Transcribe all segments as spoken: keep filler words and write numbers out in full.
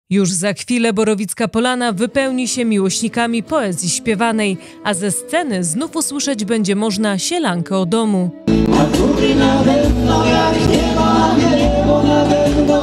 Już za chwilę Borowicka Polana wypełni się miłośnikami poezji śpiewanej, a ze sceny znów usłyszeć będzie można sielankę o domu. A góry na pewno, jak nieba, niebo na pewno,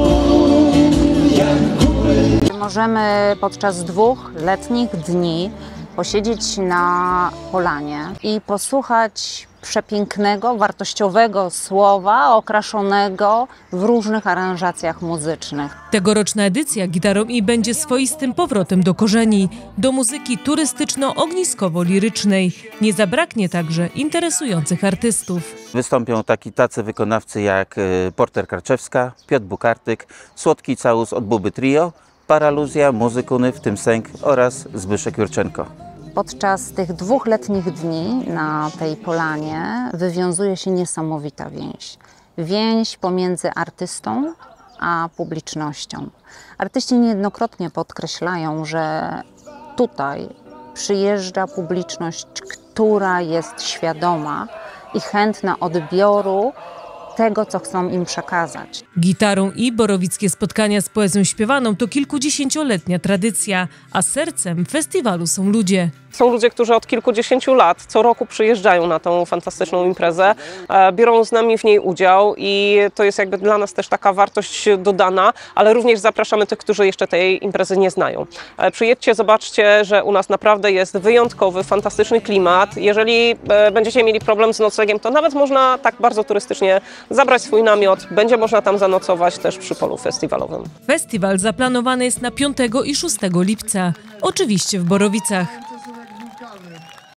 jak góry. Możemy podczas dwóch letnich dni posiedzieć na polanie i posłuchać przepięknego, wartościowego słowa okraszonego w różnych aranżacjach muzycznych. Tegoroczna edycja Gitarą I będzie swoistym powrotem do korzeni, do muzyki turystyczno-ogniskowo-lirycznej. Nie zabraknie także interesujących artystów. Wystąpią taki tacy wykonawcy jak Porter Karczewska, Piotr Bukartyk, Słodki Całus od Buby Trio, Paraluzja, Muzykuny, w tym Sęk oraz Zbyszek Jurczenko. Podczas tych dwóch letnich dni na tej polanie wywiązuje się niesamowita więź. Więź pomiędzy artystą a publicznością. Artyści niejednokrotnie podkreślają, że tutaj przyjeżdża publiczność, która jest świadoma i chętna odbioru tego, co chcą im przekazać. Gitarą I borowickie spotkania z poezją śpiewaną to kilkudziesięcioletnia tradycja, a sercem festiwalu są ludzie. Są ludzie, którzy od kilkudziesięciu lat co roku przyjeżdżają na tą fantastyczną imprezę, biorą z nami w niej udział i to jest jakby dla nas też taka wartość dodana, ale również zapraszamy tych, którzy jeszcze tej imprezy nie znają. Przyjedźcie, zobaczcie, że u nas naprawdę jest wyjątkowy, fantastyczny klimat. Jeżeli będziecie mieli problem z noclegiem, to nawet można tak bardzo turystycznie zabrać swój namiot, będzie można tam zanocować też przy polu festiwalowym. Festiwal zaplanowany jest na piątego i szóstego lipca, oczywiście w Borowicach.